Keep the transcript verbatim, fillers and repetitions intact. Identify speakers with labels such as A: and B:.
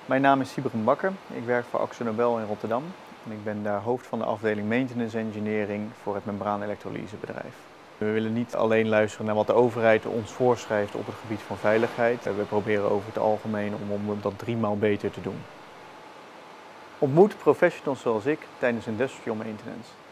A: Mijn naam is Sybren Bakker. Ik werk voor AkzoNobel in Rotterdam. En ik ben daar hoofd van de afdeling Maintenance Engineering voor het membraanelektrolysebedrijf. We willen niet alleen luisteren naar wat de overheid ons voorschrijft op het gebied van veiligheid. We proberen over het algemeen om, om dat driemaal beter te doen. Ontmoet professionals zoals ik tijdens industrial maintenance.